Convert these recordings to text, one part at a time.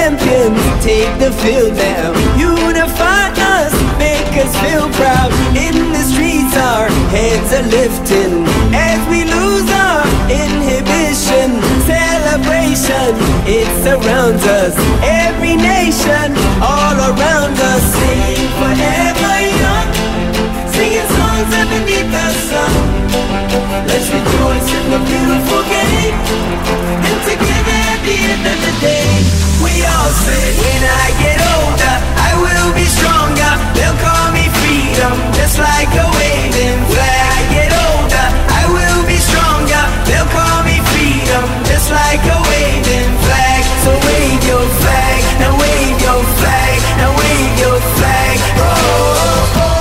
champions take the field now. Unify us, make us feel proud. In the streets our heads are lifting as we lose our inhibition. Celebration, it surrounds us. Every nation, all around us. Sing forever young, singing songs underneath the sun. Let's rejoice in the beautiful game, and together at the end of the day, we all say, when I get older, I will be stronger. They'll call me freedom, just like a waving flag. I get older, I will be stronger. They'll call me freedom, just like a waving flag. So wave your flag, now wave your flag, now wave your flag. Oh, oh, oh.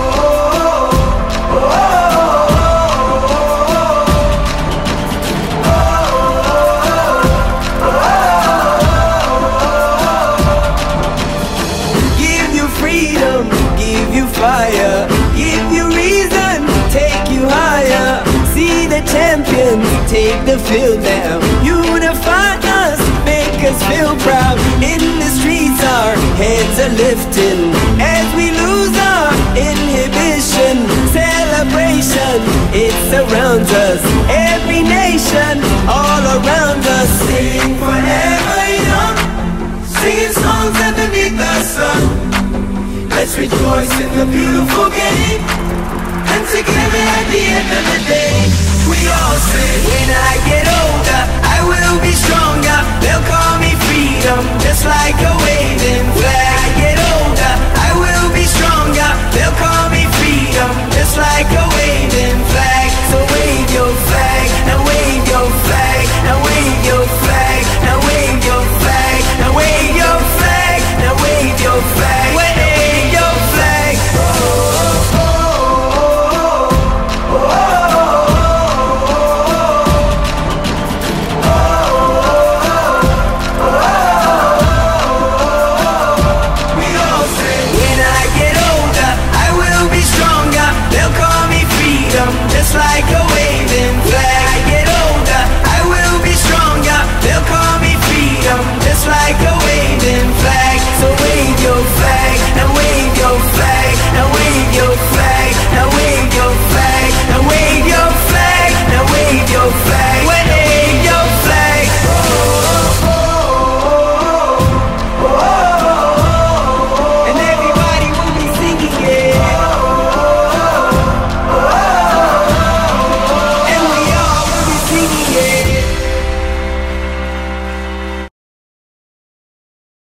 Fire, give you reason, take you higher. See the champions take the field now. Unify us, make us feel proud. In the streets our heads are lifting as we lose our inhibition. Celebration, it surrounds us. Every nation, all around us. Sing forever young, singing songs underneath the sun. Let's rejoice in the beautiful game, and together at the end of the day, we all say, when I get older, I will be stronger. They'll call me free.